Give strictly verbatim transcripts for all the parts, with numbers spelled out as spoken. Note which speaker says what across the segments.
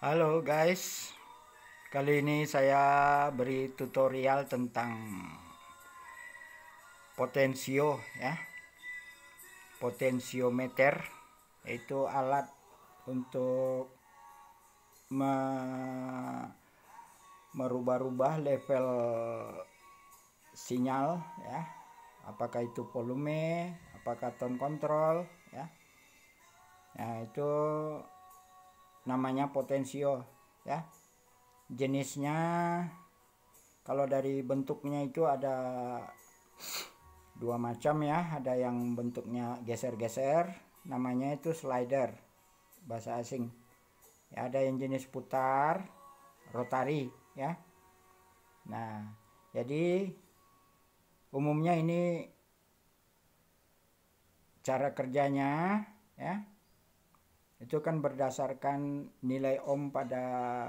Speaker 1: Halo guys, kali ini saya beri tutorial tentang potensio ya. Potensiometer yaitu alat untuk me merubah-rubah level sinyal ya. Apakah itu volume, apakah tone control ya. Nah, itu namanya potensio ya. Jenisnya kalau dari bentuknya itu ada dua macam ya, ada yang bentuknya geser-geser, namanya itu slider bahasa asing ya. Ada yang jenis putar, rotari ya. Nah, jadi umumnya ini cara kerjanya ya, itu kan berdasarkan nilai ohm pada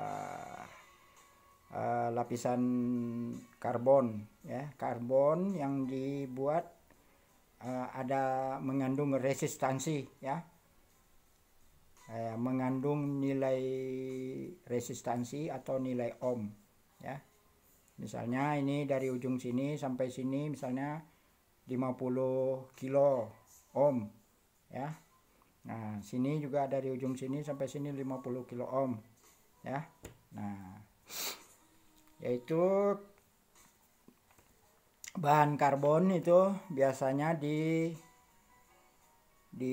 Speaker 1: uh, lapisan karbon ya. Karbon yang dibuat uh, ada mengandung resistansi ya, uh, mengandung nilai resistansi atau nilai ohm ya. Misalnya ini dari ujung sini sampai sini misalnya lima puluh kilo ohm ya. Nah, sini juga dari ujung sini sampai sini lima puluh kilo ohm ya. Nah, yaitu bahan karbon itu biasanya di di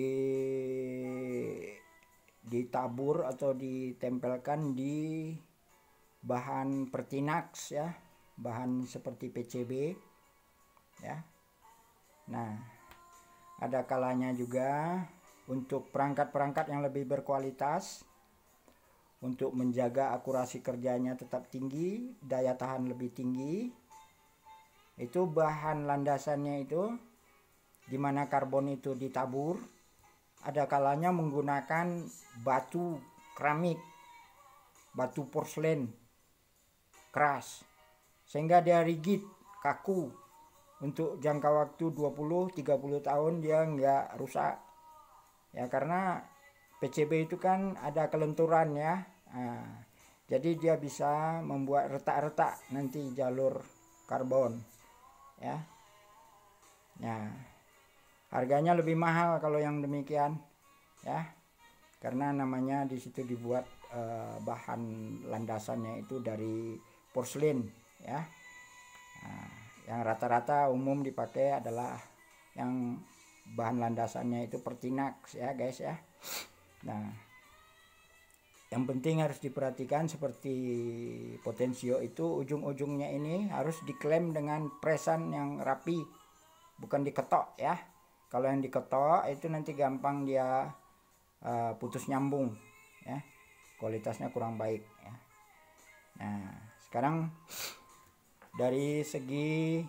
Speaker 1: ditabur atau ditempelkan di bahan pertinax ya, bahan seperti P C B ya. Nah, ada kalanya juga untuk perangkat-perangkat yang lebih berkualitas, untuk menjaga akurasi kerjanya tetap tinggi, daya tahan lebih tinggi, itu bahan landasannya itu dimana karbon itu ditabur, ada kalanya menggunakan batu keramik, batu porselen keras, sehingga dia rigid, kaku, untuk jangka waktu dua puluh sampai tiga puluh tahun dia nggak rusak ya, karena P C B itu kan ada kelenturan ya. Nah, jadi dia bisa membuat retak-retak nanti jalur karbon ya. Nah, harganya lebih mahal kalau yang demikian ya, karena namanya di situ dibuat eh, bahan landasannya itu dari porselen ya. Nah, yang rata-rata umum dipakai adalah yang bahan landasannya itu pertinax ya guys ya. Nah, yang penting harus diperhatikan seperti potensio itu ujung-ujungnya ini harus diklem dengan presan yang rapi, bukan diketok ya. Kalau yang diketok itu nanti gampang dia uh, putus nyambung ya, kualitasnya kurang baik ya. Nah, sekarang dari segi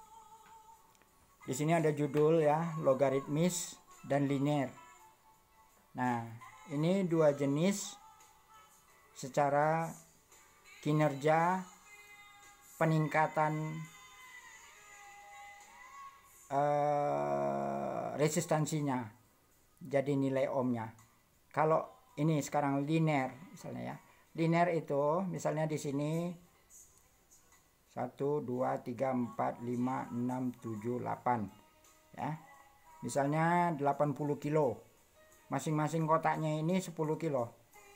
Speaker 1: di sini ada judul ya, logaritmis dan linear. Nah, ini dua jenis secara kinerja peningkatan uh, resistansinya, jadi nilai ohmnya. Kalau ini sekarang linear misalnya ya, linear itu misalnya di sini satu, dua, tiga, empat, lima, enam, tujuh, delapan ya. Misalnya delapan puluh kilo. Masing-masing kotaknya ini sepuluh kilo.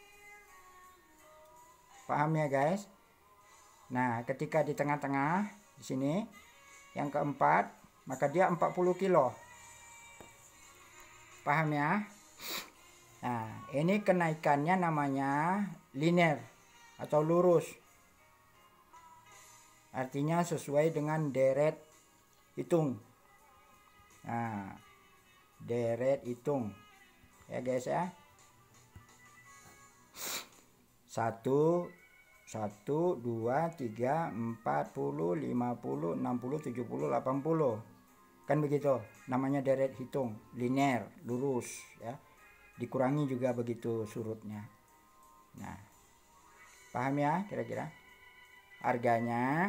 Speaker 1: Paham ya guys? Nah, ketika di tengah-tengah di sini yang keempat, maka dia empat puluh kilo. Paham ya? Nah, ini kenaikannya namanya linear atau lurus. Artinya sesuai dengan deret hitung. Nah, deret hitung ya guys ya. Satu, satu, dua, tiga, empat puluh, lima puluh, enam puluh, tujuh puluh, delapan puluh. Kan begitu. Namanya deret hitung, linear, lurus ya. Dikurangi juga begitu surutnya. Nah, paham ya kira-kira? Harganya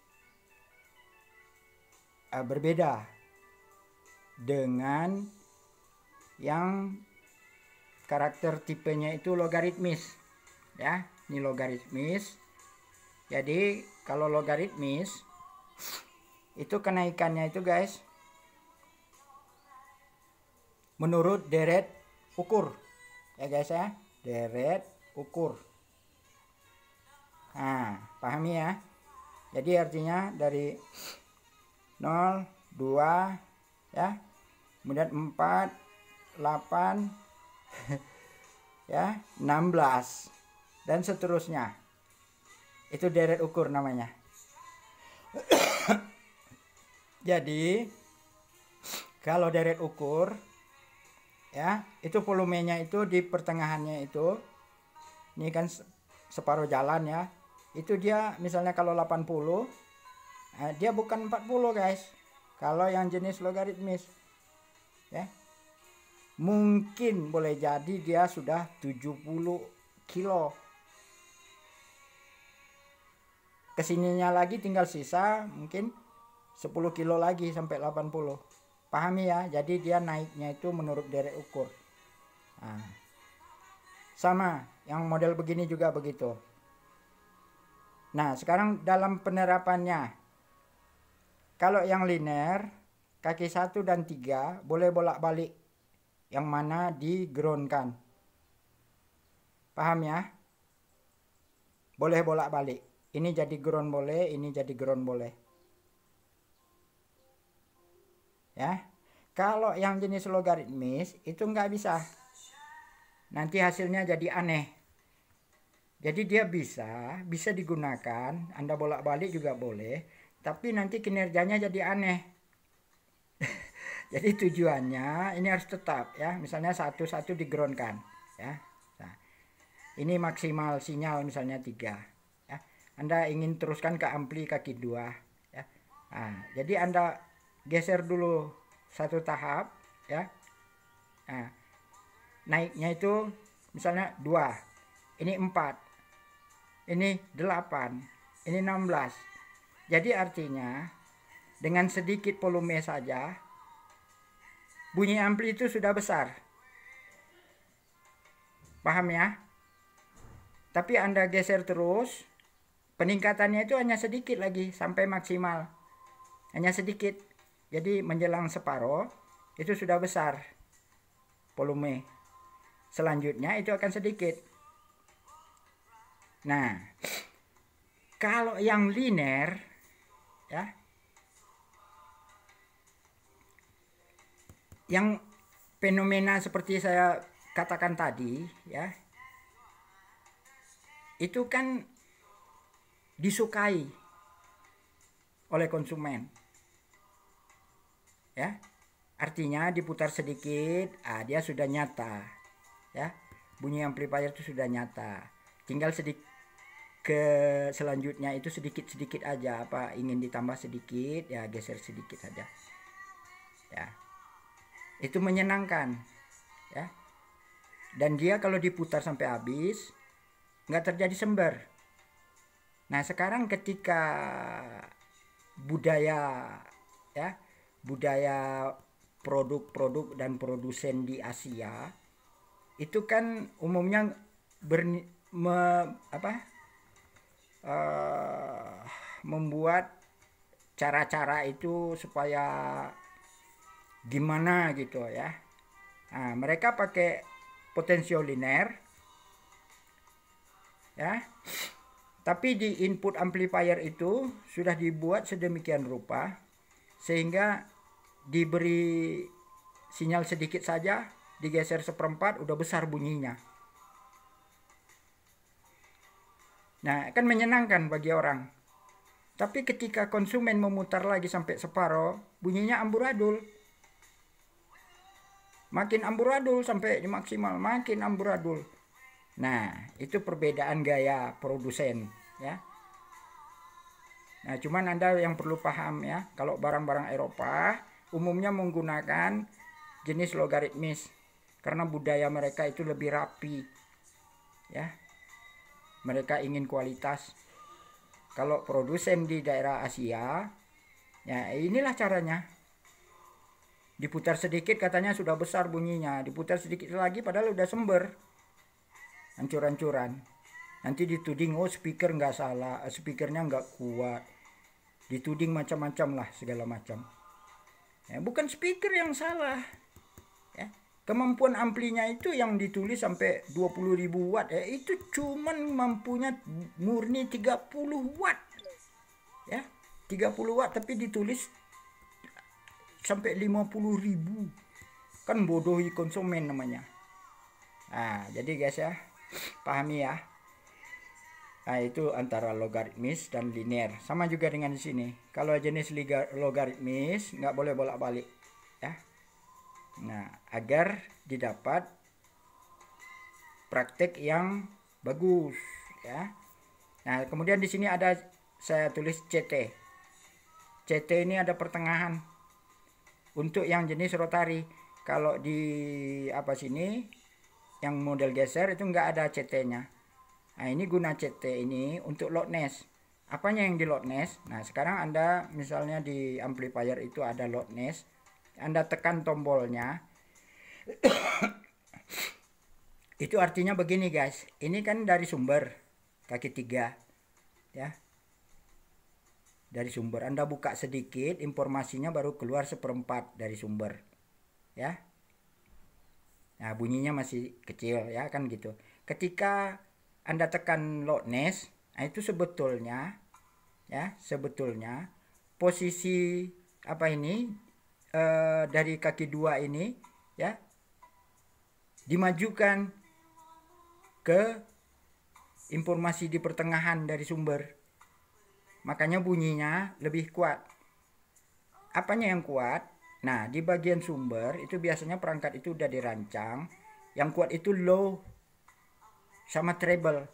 Speaker 1: uh, berbeda dengan yang karakter tipenya itu logaritmis ya. ini logaritmis. Jadi kalau logaritmis itu kenaikannya itu guys menurut deret ukur ya guys ya, deret ukur. Nah, pahami ya. Jadi artinya dari nol, dua ya, kemudian empat, delapan ya, enam belas dan seterusnya. Itu deret ukur namanya. Jadi kalau deret ukur ya, itu volumenya itu di pertengahannya itu, ini kan separuh jalan ya, itu dia misalnya kalau delapan puluh, nah dia bukan empat puluh guys kalau yang jenis logaritmis ya. Mungkin boleh jadi dia sudah tujuh puluh kilo, kesininya lagi tinggal sisa mungkin sepuluh kilo lagi sampai delapan puluh. Pahami ya, jadi dia naiknya itu menurut deret ukur. Nah, sama yang model begini juga begitu. Nah sekarang dalam penerapannya, kalau yang linear kaki satu dan tiga boleh bolak-balik, yang mana digroundkan. Paham ya? Boleh bolak-balik. Ini jadi ground boleh, ini jadi ground boleh. Ya, kalau yang jenis logaritmis itu nggak bisa, nanti hasilnya jadi aneh. Jadi dia bisa bisa digunakan, Anda bolak-balik juga boleh, tapi nanti kinerjanya jadi aneh. Jadi tujuannya ini harus tetap ya, misalnya satu-satu digroundkan ya. Nah, ini maksimal sinyal misalnya tiga ya. Anda ingin teruskan ke ampli kaki dua ya. Nah, jadi Anda geser dulu satu tahap ya. Nah, naiknya itu misalnya dua, ini empat, ini delapan, ini enam belas. Jadi artinya dengan sedikit volume saja bunyi ampli itu sudah besar. Paham ya? Tapi Anda geser terus, peningkatannya itu hanya sedikit lagi sampai maksimal. Hanya sedikit. Jadi menjelang separuh itu sudah besar volume. Selanjutnya itu akan sedikit. Nah, kalau yang linear ya, yang fenomena seperti saya katakan tadi ya, itu kan disukai oleh konsumen ya. Artinya diputar sedikit, ah dia sudah nyata ya, bunyi amplifier itu sudah nyata. Tinggal sedikit ke selanjutnya itu sedikit-sedikit aja, apa ingin ditambah sedikit ya geser sedikit aja ya. Itu menyenangkan ya, dan dia kalau diputar sampai habis nggak terjadi sember. Nah sekarang ketika budaya ya, budaya produk-produk dan produsen di Asia itu kan umumnya ber, me, apa, uh, membuat cara-cara itu supaya gimana gitu ya. Nah, mereka pakai potensio linear ya, tapi di input amplifier itu sudah dibuat sedemikian rupa sehingga diberi sinyal sedikit saja, digeser seperempat udah besar bunyinya. Nah kan menyenangkan bagi orang. Tapi ketika konsumen memutar lagi sampai separuh, bunyinya amburadul. Makin amburadul sampai maksimal, makin amburadul. Nah itu perbedaan gaya produsen ya. Nah cuman Anda yang perlu paham ya, kalau barang-barang Eropa umumnya menggunakan jenis logaritmis karena budaya mereka itu lebih rapi ya. Mereka ingin kualitas. Kalau produsen di daerah Asia ya inilah caranya. Diputar sedikit katanya sudah besar bunyinya, diputar sedikit lagi padahal udah sember, hancur-hancuran Nanti dituding, oh speaker nggak salah, speakernya nggak kuat, dituding macam-macam lah, segala macam. Ya, bukan speaker yang salah, ya. Kemampuan amplinya itu yang ditulis sampai dua puluh ribu watt, ya, itu cuman mampunya murni tiga puluh watt, ya, tiga puluh watt, tapi ditulis sampai lima puluh ribu, kan bodohi konsumen namanya. Nah, jadi guys ya, pahami ya. Nah, itu antara logaritmis dan linear. Sama juga dengan di sini. Kalau jenis logaritmis nggak boleh bolak-balik, ya. Nah, agar didapat praktek yang bagus, ya. Nah, kemudian di sini ada saya tulis C T. C T ini ada pertengahan untuk yang jenis rotari. Kalau di apa sini yang model geser itu nggak ada C T-nya. Nah, ini guna C T ini untuk loudness. Apanya yang di loudness? Nah, sekarang Anda misalnya di amplifier itu ada loudness. Anda tekan tombolnya. Itu artinya begini guys. Ini kan dari sumber kaki tiga, ya. Dari sumber Anda buka sedikit, informasinya baru keluar seperempat dari sumber, ya. Nah, bunyinya masih kecil, ya, kan gitu. Ketika Anda tekan loudness, nah itu sebetulnya, ya, sebetulnya posisi apa ini eh, dari kaki dua ini, ya, dimajukan ke informasi di pertengahan dari sumber. Makanya bunyinya lebih kuat. Apanya yang kuat? Nah, di bagian sumber itu biasanya perangkat itu udah dirancang. Yang kuat itu low sama treble.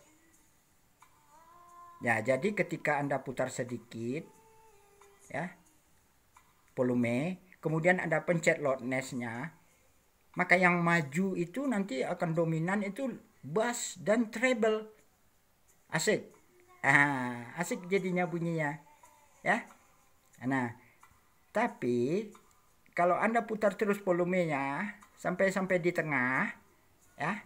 Speaker 1: Ya, jadi ketika Anda putar sedikit, ya, volume, kemudian Anda pencet loudness-nya, maka yang maju itu nanti akan dominan itu bass dan treble. Asik. Ah, asik jadinya bunyinya, ya. Nah, tapi kalau Anda putar terus volumenya sampai-sampai di tengah, ya.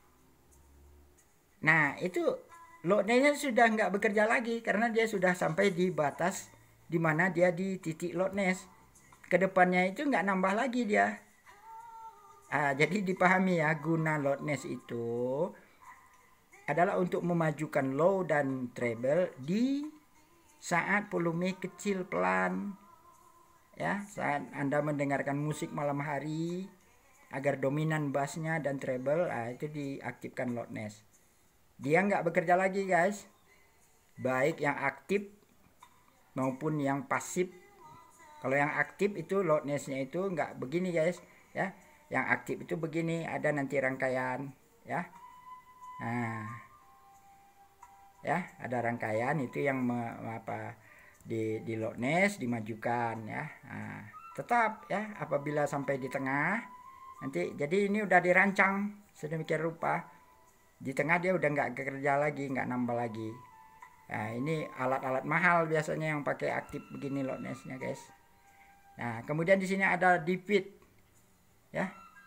Speaker 1: Nah, itu loudness-nya sudah nggak bekerja lagi karena dia sudah sampai di batas di mana dia di titik loudness. Kedepannya itu nggak nambah lagi dia. Ah, jadi dipahami ya, guna loudness itu adalah untuk memajukan low dan treble di saat volume kecil pelan, ya, saat Anda mendengarkan musik malam hari agar dominan bassnya dan treble, ah, itu diaktifkan loudness. Dia nggak bekerja lagi guys, baik yang aktif maupun yang pasif. Kalau yang aktif itu loudnessnya itu nggak begini guys, ya. Yang aktif itu begini, ada nanti rangkaian, ya. Nah, ya, ada rangkaian itu yang me, apa di di loudness dimajukan, ya. Nah, tetap ya apabila sampai di tengah nanti, jadi ini udah dirancang sedemikian rupa. Di tengah dia udah nggak kerja lagi, nggak nambah lagi. Nah, ini alat-alat mahal biasanya yang pakai aktif begini loudnessnya guys. Nah, kemudian di sini ada defeat, ya.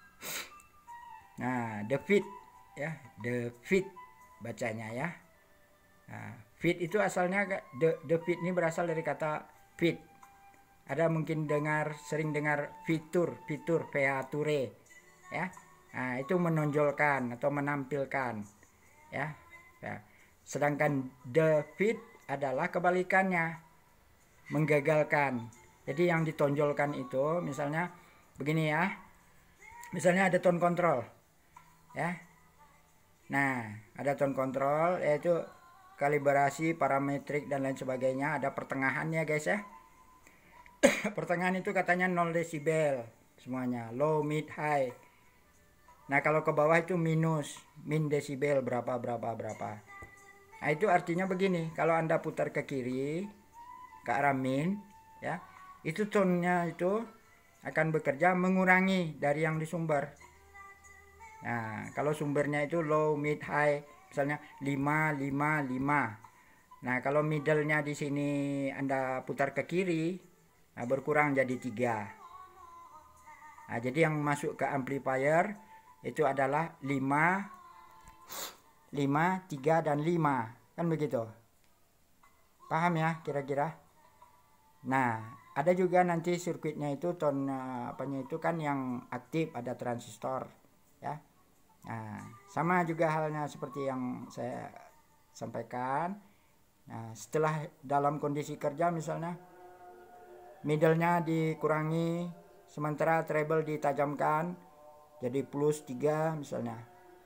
Speaker 1: Nah, defeat, ya, defeat bacanya, ya. Nah, feed itu asalnya the defeat ini berasal dari kata feed. Ada mungkin dengar sering dengar fitur, fitur, feature, ya. Nah, itu menonjolkan atau menampilkan, ya. Ya. Sedangkan defeat adalah kebalikannya, menggagalkan. Jadi yang ditonjolkan itu misalnya begini ya. Misalnya ada tone control, ya. Nah, ada tone control yaitu kalibrasi, parametrik dan lain sebagainya, ada pertengahannya guys ya. Pertengahan itu katanya nol desibel semuanya, low, mid, high. Nah, kalau ke bawah itu minus, min desibel berapa berapa berapa. Nah, itu artinya begini, kalau Anda putar ke kiri ke arah min, ya, itu tone-nya itu akan bekerja mengurangi dari yang di sumber. Nah, kalau sumbernya itu low, mid, high, misalnya lima lima lima. Nah, kalau middle-nya di sini Anda putar ke kiri, nah berkurang jadi tiga. Nah, jadi yang masuk ke amplifier itu adalah lima lima, tiga, dan lima. Kan begitu. Paham ya kira-kira? Nah, ada juga nanti sirkuitnya itu ton apanya itu kan yang aktif, ada transistor ya. Nah, sama juga halnya seperti yang saya sampaikan. Nah, setelah dalam kondisi kerja misalnya middle-nya dikurangi, sementara treble ditajamkan jadi plus tiga misalnya.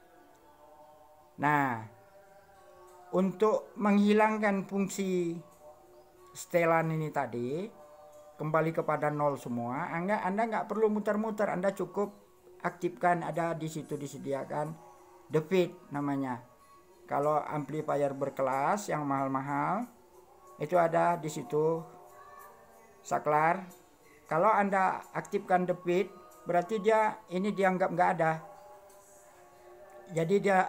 Speaker 1: Nah, untuk menghilangkan fungsi setelan ini tadi kembali kepada nol semua, Anda Anda nggak perlu muter-muter, Anda cukup aktifkan, ada di situ disediakan the fit namanya. Kalau amplifier berkelas yang mahal-mahal itu ada di situ saklar. Kalau Anda aktifkan the fit, berarti dia ini dianggap nggak ada. Jadi dia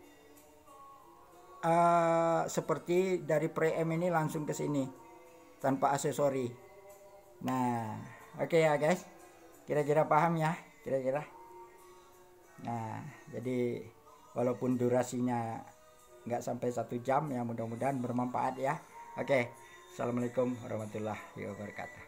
Speaker 1: uh, seperti dari preamp ini langsung ke sini tanpa aksesori. Nah, oke okay ya guys, kira-kira paham ya, kira-kira. Nah, jadi walaupun durasinya nggak sampai satu jam ya, mudah-mudahan bermanfaat ya. Oke, okay. Assalamualaikum warahmatullahi wabarakatuh.